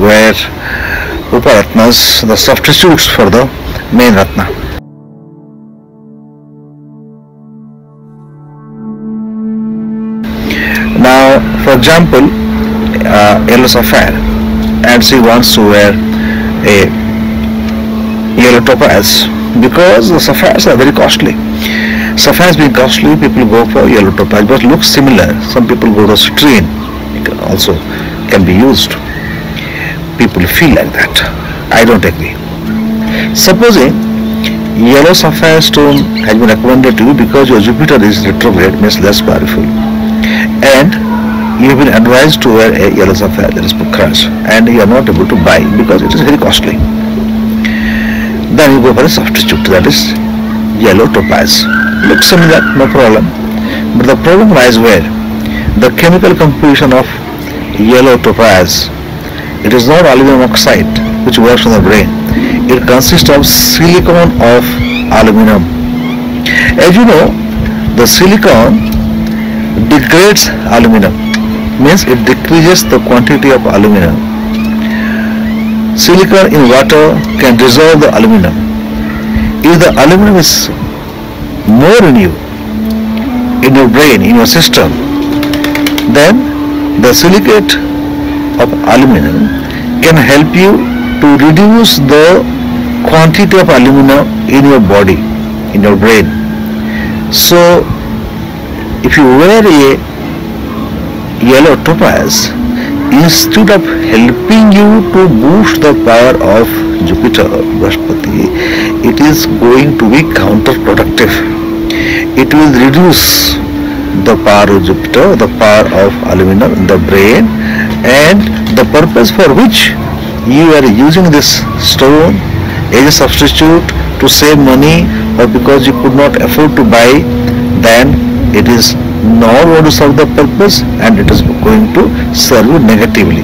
were Uparatnas, the substitutes for the main Ratna. Now, for example, Yellow Sapphire, and she wants to wear a Yellow Topaz because the sapphires are very costly. Sapphires being costly, people go for Yellow Topaz, but looks similar. Some people go to citrine, also can be used. People feel like that. I don't agree. Supposing Yellow Sapphire stone has been recommended to you because your Jupiter is retrograde, means less powerful, and you have been advised to wear a Yellow Sapphire, that is Pukharaj, and you are not able to buy because it is very costly. Then you go for a substitute, that is Yellow Topaz. Looks similar, no problem. But the problem lies where the chemical composition of Yellow Topaz, it is not aluminum oxide which works on the brain. It consists of silicon of aluminum. As you know, the silicon degrades aluminum, means it decreases the quantity of aluminum. Silicon in water can dissolve the aluminum. If the aluminum is more in you, in your brain, in your system, then the silicate of aluminum can help you to reduce the quantity of aluminum in your body, in your brain. So, if you wear a Yellow Topaz, instead of helping you to boost the power of Jupiter, Brihaspati, it is going to be counterproductive. It will reduce the power of Jupiter, the power of aluminum in the brain, and the purpose for which you are using this stone as a substitute to save money or because you could not afford to buy, then it is not going to serve the purpose and it is going to serve you negatively.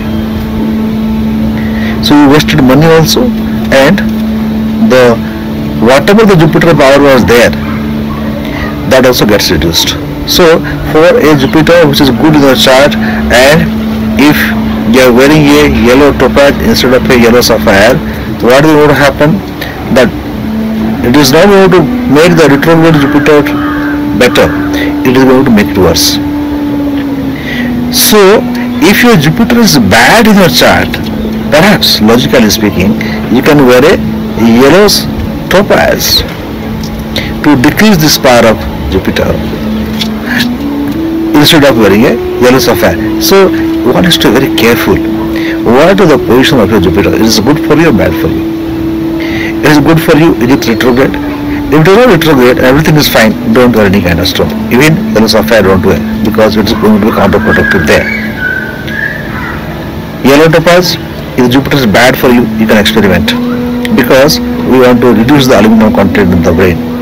So you wasted money also, and the whatever the Jupiter power was there, that also gets reduced. So for a Jupiter which is good in the chart, and if you are wearing a Yellow Topaz instead of a Yellow Sapphire, what is going to happen? That it is not going to make the retrograde Jupiter better, it is going to make it worse. So if your Jupiter is bad in your chart, perhaps logically speaking, you can wear a Yellow Topaz to decrease this power of Jupiter instead of wearing a Yellow Sapphire. So one has to be very careful. What is the position of your Jupiter? Is it good for you or bad for you? Is it good for you? Is it retrograde? If it is not retrograde, everything is fine, don't wear any kind of stone. Even Yellow Sapphire don't wear, because it is going to be counterproductive there. Yellow Topaz, if Jupiter is bad for you, you can experiment, because we want to reduce the aluminum content in the brain.